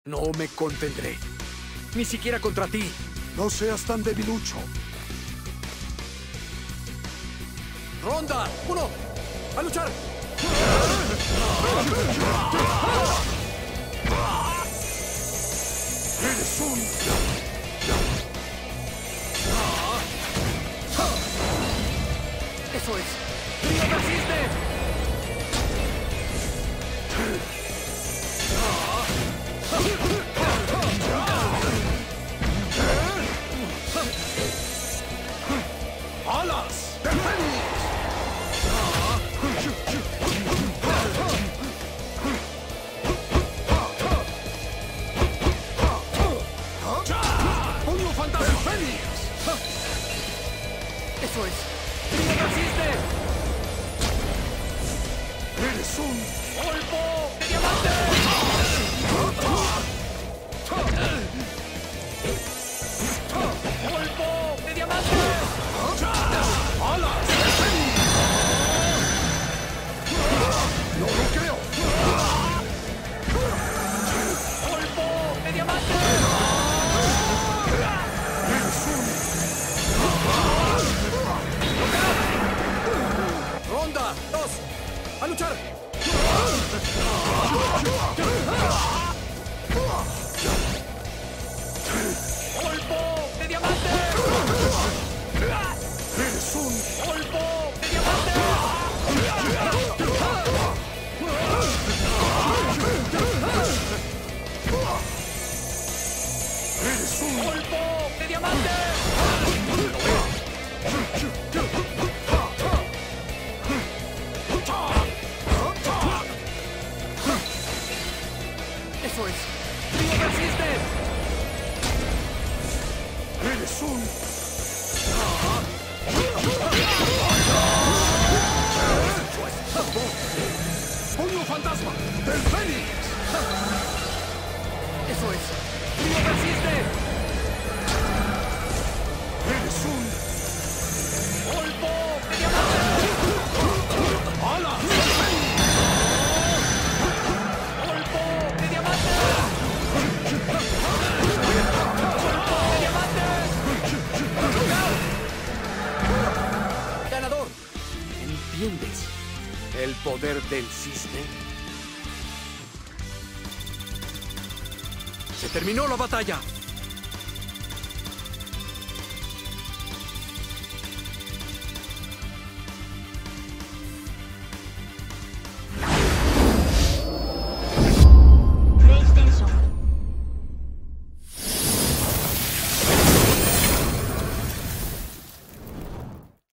No me contendré. Ni siquiera contra ti. No seas tan debilucho. ¡Ronda 1! ¡A luchar! ¡Eres un... ¡Eso es! ¡Trío del Cisne! ¡Alas del Fénix! ¡Puño fantasma del Fénix! ¡Eso es! ¡Trío del Cisne! ¡Eres un... ¡Polvo de diamante! ¡Polvo de diamante! ¡Alas del Fénix! ¡No lo creo! ¡Polvo de diamante! ¡Eres un... ¡Ronda 2! ¡A luchar! ¡Polvo de diamante! ¡Eres un... ¡Polvo de diamante! ¡Eres un... ¡Polvo de diamante! ¡Eso es! ¡Trío del Cisne! ¡Eres un... ¡Puño fantasma del Fénix! ¡Eso es! ¡Trío del Cisne! ¡Eres un... ¡Polvo de diamante! ¡Alas del Fénix! ¡Polvo de diamante! ¡Polvo de diamante! ¡Ganador! ¿Entiendes el poder del cisne? ¡Se terminó la batalla!